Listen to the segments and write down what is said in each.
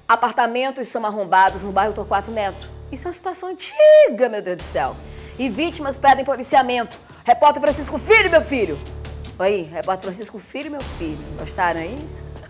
Apartamentos são arrombados no bairro Torquato Neto. Isso é uma situação antiga, meu Deus do céu. E vítimas pedem policiamento. Repórter Francisco Filho, meu filho. Oi, repórter Francisco Filho, meu filho. Gostaram aí?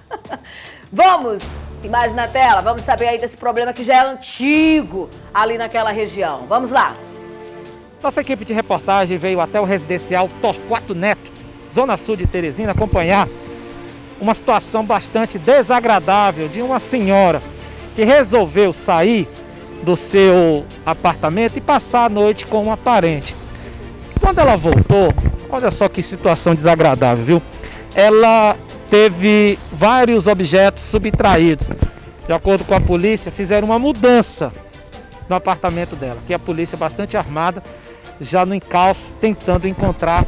Vamos, imagem na tela, vamos saber aí desse problema que já é antigo ali naquela região. Vamos lá. Nossa equipe de reportagem veio até o residencial Torquato Neto, zona sul de Teresina, acompanhar uma situação bastante desagradável de uma senhora que resolveu sair do seu apartamento e passar a noite com uma parente. Quando ela voltou, olha só que situação desagradável, viu? Ela teve vários objetos subtraídos. De acordo com a polícia, fizeram uma mudança no apartamento dela, que a polícia bastante armada, já no encalço, tentando encontrar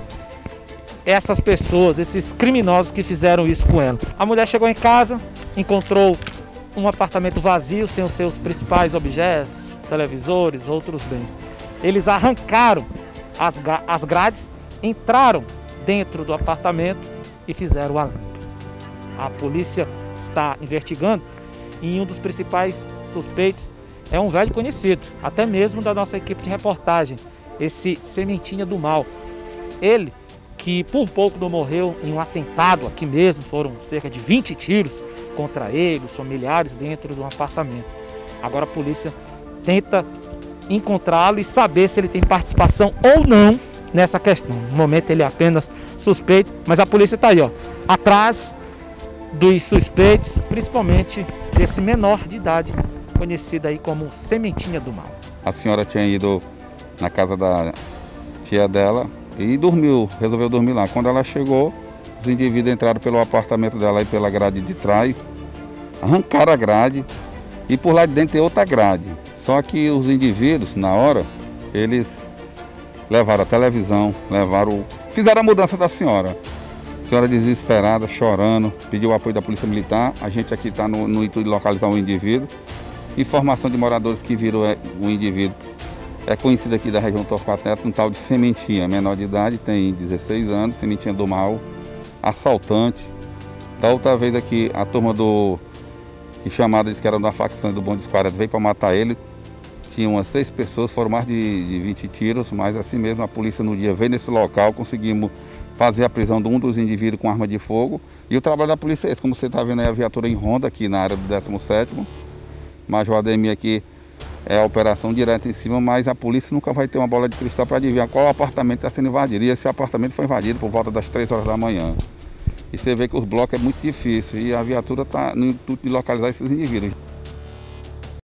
essas pessoas, esses criminosos que fizeram isso com ela. A mulher chegou em casa, encontrou um apartamento vazio, sem os seus principais objetos, televisores, outros bens. Eles arrancaram as grades, entraram dentro do apartamento e fizeram a limpa. A polícia está investigando e um dos principais suspeitos é um velho conhecido, até mesmo da nossa equipe de reportagem, esse Sementinha do Mal. Ele que por pouco não morreu em um atentado aqui mesmo, foram cerca de 20 tiros contra ele, os familiares dentro de um apartamento. Agora a polícia tenta encontrá-lo e saber se ele tem participação ou não nessa questão. No momento ele é apenas suspeito, mas a polícia está aí, ó, atrás dos suspeitos, principalmente desse menor de idade, conhecido aí como Sementinha do Mal. A senhora tinha ido na casa da tia dela e resolveu dormir lá. Quando ela chegou, os indivíduos entraram pelo apartamento dela e pela grade de trás, arrancaram a grade e por lá de dentro tem outra grade. Só que os indivíduos, na hora, eles levaram a televisão, fizeram a mudança da senhora. A senhora desesperada, chorando, pediu o apoio da Polícia Militar. A gente aqui está no intuito de localizar o indivíduo. Informação de moradores que viram o indivíduo. É conhecido aqui da região Torquato Neto, um tal de Sementinha, menor de idade, tem 16 anos, Sementinha do Mal, assaltante. Da outra vez aqui, a turma que chamada disse que era da facção do Bonde dos 40, veio para matar ele. Tinha umas 6 pessoas, foram mais de 20 tiros, mas assim mesmo a polícia no dia veio nesse local, conseguimos fazer a prisão de um dos indivíduos com arma de fogo. E o trabalho da polícia é esse, como você está vendo aí a viatura em ronda aqui na área do 17º. Major Ademir aqui é a operação direta em cima, mas a polícia nunca vai ter uma bola de cristal para adivinhar qual apartamento está sendo invadido. E esse apartamento foi invadido por volta das 3 horas da manhã. E você vê que os blocos é muito difícil e a viatura está no intuito de localizar esses indivíduos.